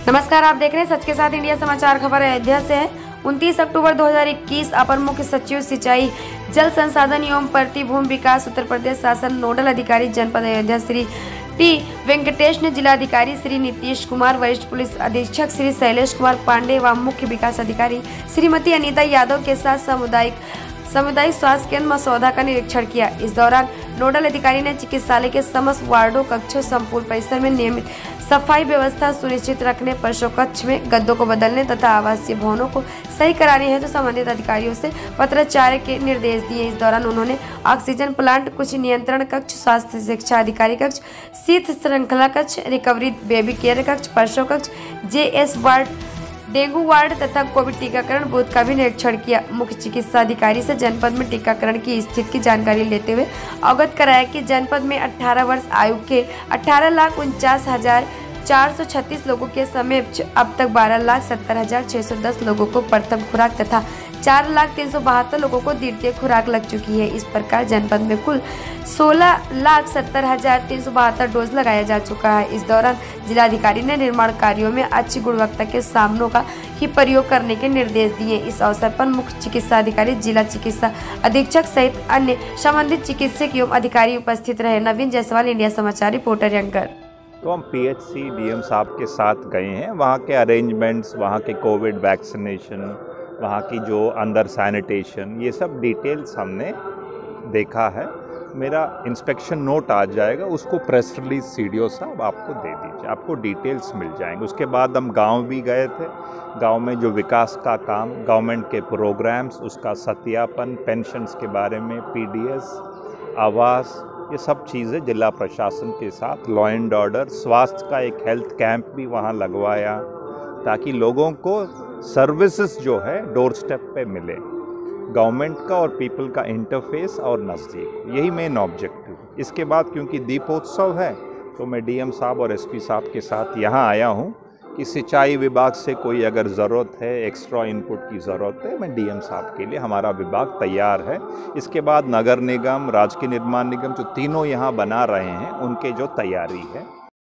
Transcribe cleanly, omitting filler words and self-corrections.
नमस्कार, आप देख रहे हैं सच के साथ इंडिया समाचार। खबर अयोध्या से है। 29 अक्टूबर 2021 अपर मुख्य सचिव सिंचाई, जल संसाधन एवं प्रतिभूमि विकास उत्तर प्रदेश शासन नोडल अधिकारी जनपद अयोध्या श्री टी वेंकटेश ने जिलाधिकारी श्री नीतीश कुमार, वरिष्ठ पुलिस अधीक्षक श्री शैलेश कुमार पांडे व मुख्य विकास अधिकारी श्रीमती अनीता यादव के साथ सामुदायिक स्वास्थ्य केंद्र मसौदा का निरीक्षण किया। इस दौरान नोडल अधिकारी ने चिकित्सालय के समस्त वार्डों, कक्षों, संपूर्ण परिसर में नियमित सफाई व्यवस्था सुनिश्चित रखने, प्रसव कक्ष में गद्दों को बदलने तथा आवासीय भवनों को सही कराने हेतु संबंधित अधिकारियों से पत्राचार के निर्देश दिए। इस दौरान उन्होंने ऑक्सीजन प्लांट, कुछ नियंत्रण कक्ष, स्वास्थ्य शिक्षा अधिकारी कक्ष, शीत श्रृंखला कक्ष, रिकवरी बेबी केयर कक्ष, प्रसव कक्ष, जेएस वार्ड, डेंगू वार्ड तथा कोविड टीकाकरण बूथ का भी निरीक्षण किया। मुख्य चिकित्सा अधिकारी से जनपद में टीकाकरण की स्थिति की जानकारी लेते हुए अवगत कराया कि जनपद में 18 वर्ष आयु के 18,49,436 लोगों के समेत अब तक 12,70,610 लोगों को प्रथम खुराक तथा 4,372 लोगों को द्वितीय खुराक लग चुकी है। इस प्रकार जनपद में कुल 16,70,372 डोज लगाया जा चुका है। इस दौरान जिलाधिकारी ने निर्माण कार्यों में अच्छी गुणवत्ता के सामानों का ही प्रयोग करने के निर्देश दिए। इस अवसर पर मुख्य चिकित्सा अधिकारी, जिला चिकित्सा अधीक्षक सहित अन्य संबंधित चिकित्सक एवं अधिकारी उपस्थित रहे। नवीन जायसवाल, इंडिया समाचार रिपोर्टर एंकर। तो हम पीएचसी डीएम साहब के साथ गए हैं। वहाँ के अरेंजमेंट्स, वहाँ के कोविड वैक्सीनेशन, वहाँ की जो अंदर सैनिटेशन, ये सब डिटेल्स हमने देखा है। मेरा इंस्पेक्शन नोट आ जाएगा, उसको प्रेस रिलीज सीडीओ साहब आपको दे दीजिए, आपको डिटेल्स मिल जाएंगे। उसके बाद हम गांव भी गए थे। गांव में जो विकास का काम, गवर्नमेंट के प्रोग्राम्स, उसका सत्यापन, पेंशन्स के बारे में, पीडीएस, आवास, ये सब चीज़ें जिला प्रशासन के साथ, लॉ एंड ऑर्डर, स्वास्थ्य का एक हेल्थ कैंप भी वहाँ लगवाया ताकि लोगों को सर्विसेज जो है डोर स्टेप पे मिले। गवर्नमेंट का और पीपल का इंटरफेस और नज़दीक, यही मेन ऑब्जेक्टिव। इसके बाद क्योंकि दीपोत्सव है तो मैं डीएम साहब और एसपी साहब के साथ यहाँ आया हूँ कि सिंचाई विभाग से कोई अगर ज़रूरत है, एक्स्ट्रा इनपुट की ज़रूरत है, मैं डीएम साहब के लिए, हमारा विभाग तैयार है। इसके बाद नगर निगम, राजकीय निर्माण निगम, जो तीनों यहाँ बना रहे हैं, उनके जो तैयारी है